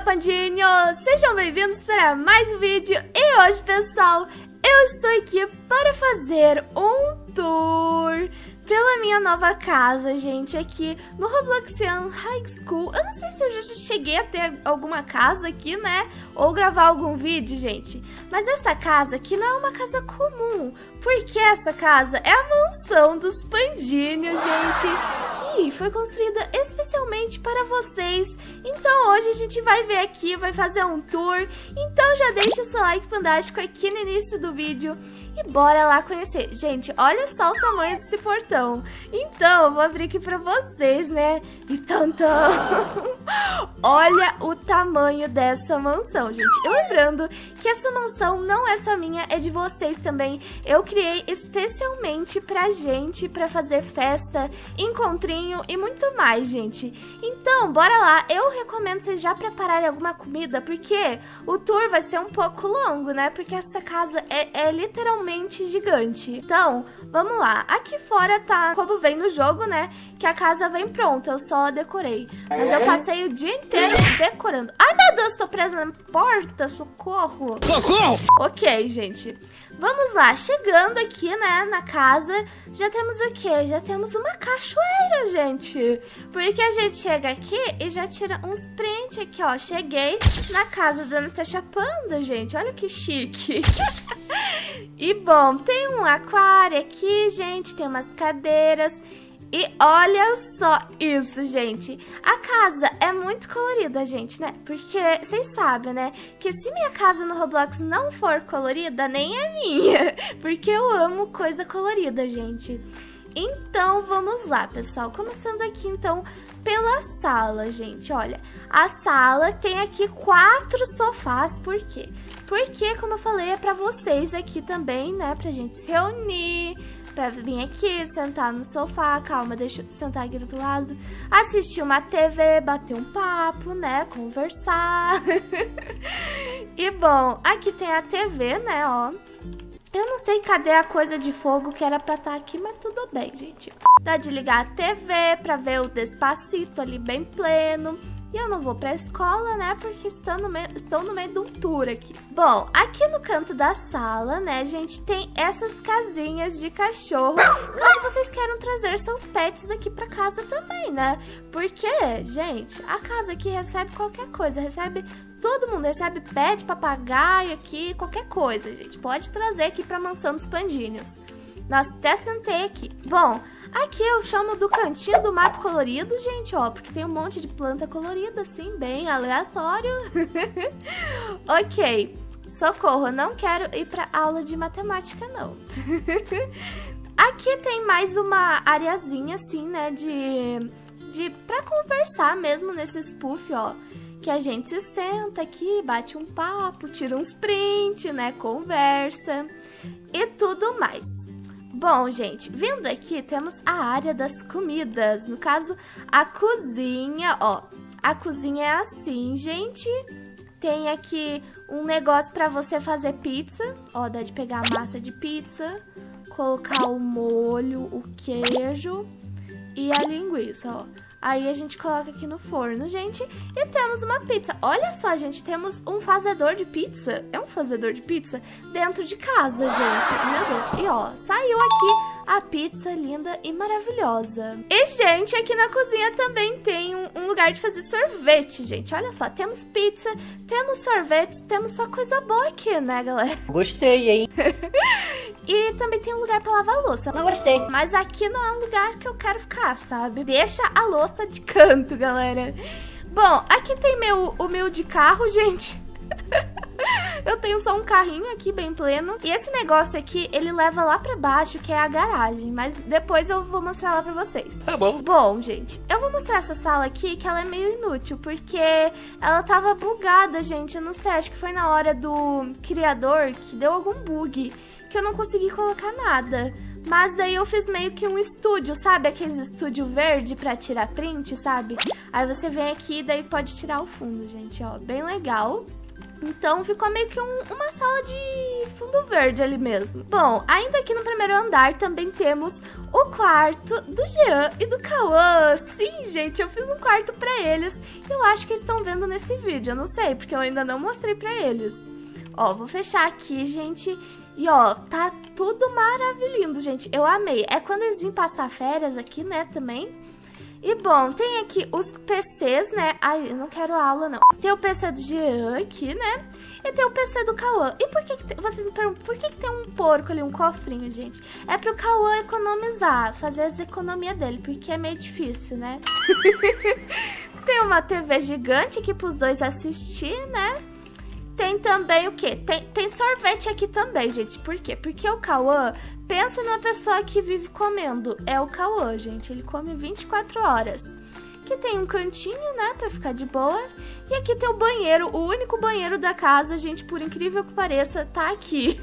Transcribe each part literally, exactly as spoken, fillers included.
Pandinhos! Sejam bem-vindos para mais um vídeo. E hoje, pessoal, eu estou aqui para fazer um tour pela minha nova casa, gente, aqui no Robloxian High School. Eu não sei se eu já cheguei a ter alguma casa aqui, né? Ou gravar algum vídeo, gente. Mas essa casa aqui não é uma casa comum, porque essa casa é a mansão dos Pandinhos, gente, que foi construída especialmente para vocês. Então hoje a gente vai ver aqui, vai fazer um tour. Então já deixa o seu like fantástico aqui no início do vídeo e bora lá conhecer. Gente, olha só o tamanho desse portão. Então, eu vou abrir aqui pra vocês, né? E tantão! Olha o tamanho dessa mansão, gente. E lembrando que essa mansão não é só minha, é de vocês também. Eu criei especialmente pra gente, pra fazer festa, encontrinho e muito mais, gente. Então, bora lá. Eu recomendo vocês já prepararem alguma comida, porque o tour vai ser um pouco longo, né? Porque essa casa é, é literalmente gigante. Então, vamos lá. Aqui fora tá como vem no jogo, né? Que a casa vem pronta. Eu só decorei. Mas eu passei o dia inteiro decorando. Ai, meu Deus, tô presa na porta. Socorro. Socorro! Ok, gente. Vamos lá. Chegando aqui, né, na casa, já temos o quê? Já temos uma cachoeira, gente. Porque a gente chega aqui e já tira uns prints aqui, ó. Cheguei na casa da Natasha Panda, gente. Olha que chique. E bom, tem um aquário aqui, gente, tem umas cadeiras. E olha só isso, gente. A casa é muito colorida, gente, né? Porque vocês sabem, né? Que se minha casa no Roblox não for colorida, nem é minha. Porque eu amo coisa colorida, gente. Então, vamos lá, pessoal. Começando aqui, então, pela sala, gente. Olha, a sala tem aqui quatro sofás. Por quê? Porque, como eu falei, é pra vocês aqui também, né? Pra gente se reunir, pra vir aqui, sentar no sofá. Calma, deixa eu sentar aqui do outro lado. Assistir uma T V, bater um papo, né? Conversar. E, bom, aqui tem a T V, né, ó. Eu não sei cadê a coisa de fogo que era pra estar aqui, mas tudo bem, gente. Dá de ligar a T V pra ver o Despacito ali bem pleno. E eu não vou pra escola, né, porque estou no, meio, estou no meio de um tour aqui. Bom, aqui no canto da sala, né, gente, tem essas casinhas de cachorro. Caso vocês queiram trazer seus pets aqui pra casa também, né? Porque, gente, a casa aqui recebe qualquer coisa, recebe... Todo mundo recebe pet, papagaio aqui, qualquer coisa, gente. Pode trazer aqui pra mansão dos Pandinhos. Nossa, até sentei aqui. Bom, aqui eu chamo do cantinho do mato colorido, gente, ó. Porque tem um monte de planta colorida, assim, bem aleatório. Ok. Socorro, eu não quero ir pra aula de matemática, não. Aqui tem mais uma areazinha, assim, né, de... de pra conversar mesmo nesses puff, ó. Que a gente senta aqui, bate um papo, tira uns prints, né, conversa e tudo mais. Bom, gente, vindo aqui temos a área das comidas, no caso, a cozinha, ó. A cozinha é assim, gente. Tem aqui um negócio pra você fazer pizza, ó, dá de pegar a massa de pizza, colocar o molho, o queijo e a linguiça, ó. Aí a gente coloca aqui no forno, gente, e temos uma pizza. Olha só, gente, temos um fazedor de pizza. É um fazedor de pizza dentro de casa, gente. Meu Deus. E ó, saiu aqui a pizza linda e maravilhosa. E, gente, aqui na cozinha também tem um, um lugar de fazer sorvete, gente. Olha só, temos pizza, temos sorvete, temos só coisa boa aqui, né, galera? Gostei, hein? E também tem um lugar pra lavar a louça. Não gostei. Mas aqui não é um lugar que eu quero ficar, sabe? Deixa a louça de canto, galera. Bom, aqui tem meu, o meu de carro, gente. Eu tenho só um carrinho aqui bem pleno. E esse negócio aqui, ele leva lá pra baixo, que é a garagem. Mas depois eu vou mostrar lá pra vocês. Tá bom. Bom, gente, eu vou mostrar essa sala aqui, que ela é meio inútil. Porque ela tava bugada, gente. Eu não sei, acho que foi na hora do criador que deu algum bug, que eu não consegui colocar nada. Mas daí eu fiz meio que um estúdio, sabe? Aqueles estúdio verde pra tirar print, sabe? Aí você vem aqui e daí pode tirar o fundo, gente, ó. Bem legal. Então ficou meio que um, uma sala de fundo verde ali mesmo. Bom, ainda aqui no primeiro andar também temos o quarto do Jean e do Cauã. Sim, gente, eu fiz um quarto pra eles e eu acho que eles estão vendo nesse vídeo. Eu não sei, porque eu ainda não mostrei pra eles. Ó, vou fechar aqui, gente. E ó, tá tudo maravilhoso, gente. Eu amei. É quando eles vêm passar férias aqui, né, também. E bom, tem aqui os P Cs, né? Ai, eu não quero aula, não. Tem o P C do Jean aqui, né? E tem o P C do Cauã. E por que que tem, vocês me perguntam, por que que tem um porco ali, um cofrinho, gente? É pro Cauã economizar, fazer as economias dele, porque é meio difícil, né? Tem uma T V gigante aqui pros dois assistir, né? Tem também o quê? Tem, tem sorvete aqui também, gente. Por quê? Porque o Cauã, pensa numa pessoa que vive comendo. É o Cauã, gente. Ele come vinte e quatro horas. Aqui tem um cantinho, né, pra ficar de boa. E aqui tem o banheiro, o único banheiro da casa, gente, por incrível que pareça, tá aqui.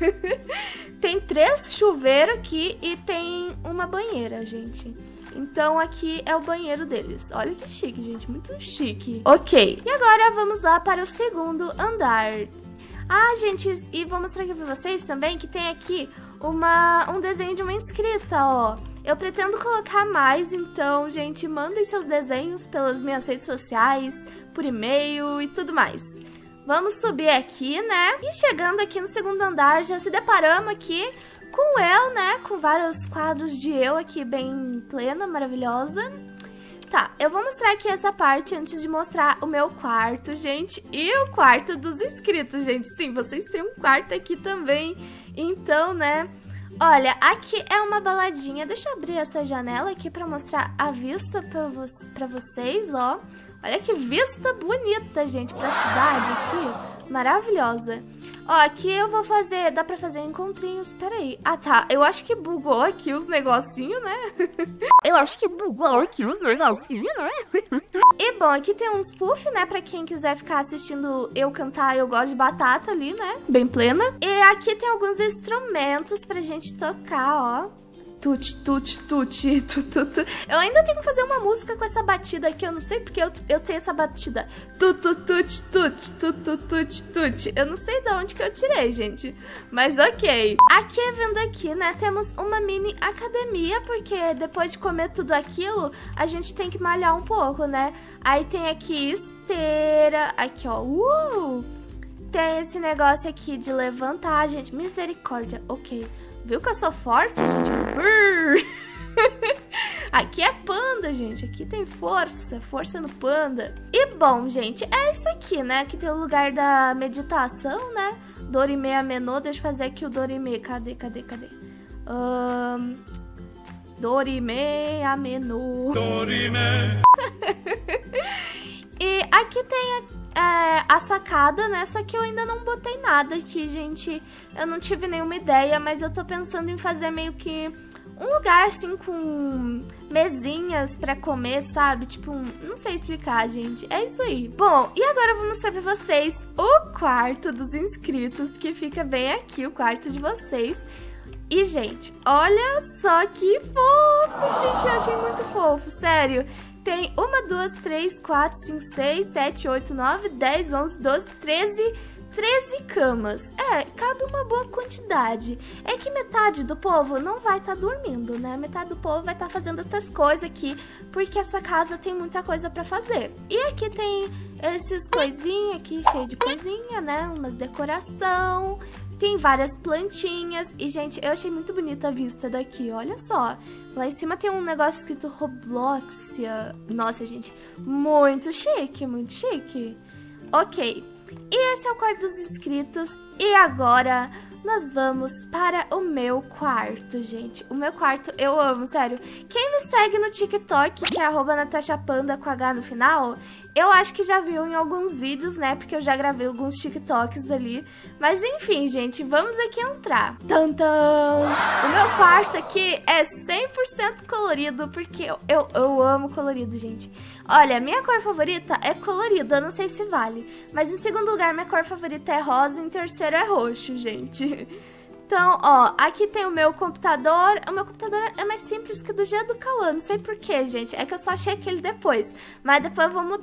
Tem três chuveiros aqui e tem uma banheira, gente. Então aqui é o banheiro deles. Olha que chique, gente, muito chique. Ok, e agora vamos lá para o segundo andar. Ah, gente, e vou mostrar aqui pra vocês também que tem aqui uma, um desenho de uma inscrita, ó. Eu pretendo colocar mais, então, gente, mandem seus desenhos pelas minhas redes sociais, por e-mail e tudo mais. Vamos subir aqui, né? E chegando aqui no segundo andar, já se deparamos aqui com eu, né? Com vários quadros de eu aqui bem plena, maravilhosa. Tá, eu vou mostrar aqui essa parte antes de mostrar o meu quarto, gente. E o quarto dos inscritos, gente. Sim, vocês têm um quarto aqui também. Então, né? Olha, aqui é uma baladinha. Deixa eu abrir essa janela aqui pra mostrar a vista pra, vo pra vocês, ó. Olha que vista bonita, gente, pra cidade aqui. Maravilhosa. Ó, aqui eu vou fazer... Dá pra fazer encontrinhos. Peraí. Ah, tá. Eu acho que bugou aqui os negocinhos, né? Eu acho que bugou aqui os negocinhos, né? E bom, aqui tem uns puff, né? Pra quem quiser ficar assistindo eu cantar Eu Gosto de Batata ali, né? Bem plena. E aqui tem alguns instrumentos pra gente tocar, ó. Tut, tut, tut, tut, tut. Eu ainda tenho que fazer uma música com essa batida aqui. Eu não sei porque eu, eu tenho essa batida. Tut, tut, tut, tut, tut, tut, tut. Eu não sei de onde que eu tirei, gente. Mas ok. Aqui, vendo aqui, né, temos uma mini academia. Porque depois de comer tudo aquilo, a gente tem que malhar um pouco, né? Aí tem aqui esteira. Aqui, ó. Uh! Tem esse negócio aqui de levantar, gente. Misericórdia. Ok. Viu que eu sou forte, gente? Aqui é panda, gente. Aqui tem força. Força no panda. E bom, gente, é isso aqui, né? Aqui tem o lugar da meditação, né? Dorime Amenô. Deixa eu fazer aqui o Dorime. Cadê, cadê, cadê? Um... Dorime Amenô. Dorime. E aqui tem é, a sacada, né? Só que eu ainda não botei nada aqui, gente. Eu não tive nenhuma ideia, mas eu tô pensando em fazer meio que um lugar, assim, com mesinhas pra comer, sabe? Tipo, um... não sei explicar, gente. É isso aí. Bom, e agora eu vou mostrar pra vocês o quarto dos inscritos, que fica bem aqui, o quarto de vocês. E, gente, olha só que fofo, gente. Eu achei muito fofo, sério. Tem uma, duas, três, quatro, cinco, seis, sete, oito, nove, dez, onze, doze, treze, treze camas. É, cabe uma boa quantidade. É que metade do povo não vai estar tá dormindo, né? Metade do povo vai estar tá fazendo outras coisas aqui, porque essa casa tem muita coisa pra fazer. E aqui tem esses coisinhas aqui, cheio de coisinha, né? Umas decoração. Tem várias plantinhas. E, gente, eu achei muito bonita a vista daqui. Olha só. Lá em cima tem um negócio escrito Robloxia. Nossa, gente. Muito chique, muito chique. Ok. E esse é o quarto dos inscritos. E agora nós vamos para o meu quarto, gente. O meu quarto eu amo, sério. Quem me segue no TikTok, que é arroba natashapanda com H no final, eu acho que já viu em alguns vídeos, né? Porque eu já gravei alguns TikToks ali. Mas enfim, gente, vamos aqui entrar. Tantã! O meu quarto aqui é cem por cento colorido, porque eu, eu, eu amo colorido, gente. Olha, minha cor favorita é colorido, eu não sei se vale. Mas em segundo lugar, minha cor favorita é rosa e em terceiro é roxo, gente. Então, ó, aqui tem o meu computador. O meu computador é mais simples que o do Jean do Cauã. Não sei porquê, gente. É que eu só achei aquele depois. Mas depois eu vou mudar.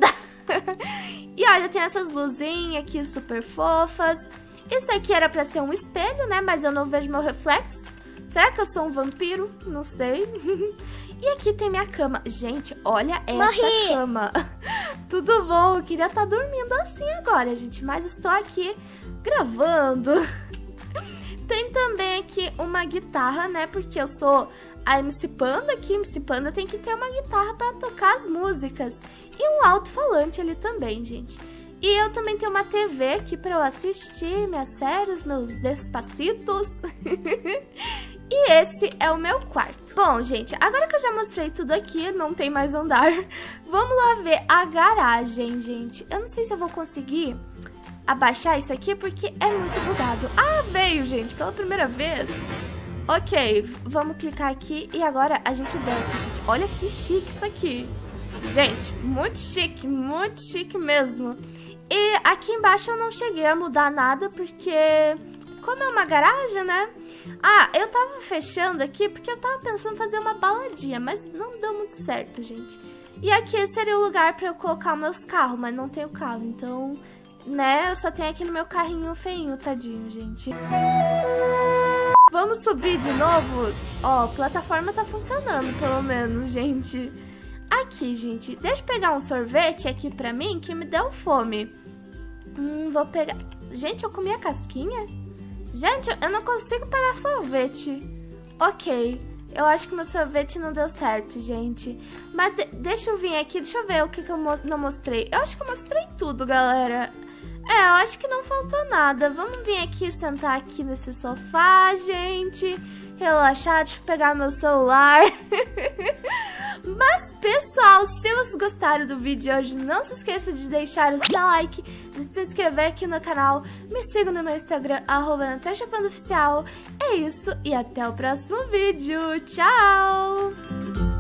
E olha, tem essas luzinhas aqui super fofas. Isso aqui era pra ser um espelho, né? Mas eu não vejo meu reflexo. Será que eu sou um vampiro? Não sei. E aqui tem minha cama. Gente, olha essa Morri. cama. Tudo bom? Eu queria estar dormindo assim agora, gente. Mas estou aqui gravando. Tem também aqui uma guitarra, né? Porque eu sou a M C Panda aqui. M C Panda tem que ter uma guitarra para tocar as músicas. E um alto-falante ali também, gente. E eu também tenho uma T V aqui para eu assistir minhas séries, meus despacitos. E esse é o meu quarto. Bom, gente, agora que eu já mostrei tudo aqui, não tem mais andar. Vamos lá ver a garagem, gente. Eu não sei se eu vou conseguir abaixar isso aqui, porque é muito bugado. Ah, veio, gente, pela primeira vez. Ok, vamos clicar aqui e agora a gente desce, gente. Olha que chique isso aqui. Gente, muito chique, muito chique mesmo. E aqui embaixo eu não cheguei a mudar nada, porque como é uma garagem, né? Ah, eu tava fechando aqui porque eu tava pensando em fazer uma baladinha, mas não deu muito certo, gente. E aqui seria o lugar pra eu colocar meus carros, mas não tenho carro, então, né, eu só tenho aqui no meu carrinho feinho, tadinho, gente. Vamos subir de novo? Ó, a plataforma tá funcionando, pelo menos, gente. Aqui, gente, deixa eu pegar um sorvete aqui pra mim, que me deu fome. Hum, vou pegar... Gente, eu comi a casquinha? Gente, eu não consigo pegar sorvete. Ok, eu acho que meu sorvete não deu certo, gente. Mas de deixa eu vir aqui, deixa eu ver o que, que eu mo não mostrei. Eu acho que eu mostrei tudo, galera. É, eu acho que não faltou nada. Vamos vir aqui, sentar aqui nesse sofá, gente. Relaxar, deixa eu pegar meu celular. Mas, pessoal, se vocês gostaram do vídeo de hoje, não se esqueça de deixar o seu like, de se inscrever aqui no canal, me siga no meu Instagram, arroba Natasha Panda Oficial. É isso, e até o próximo vídeo. Tchau!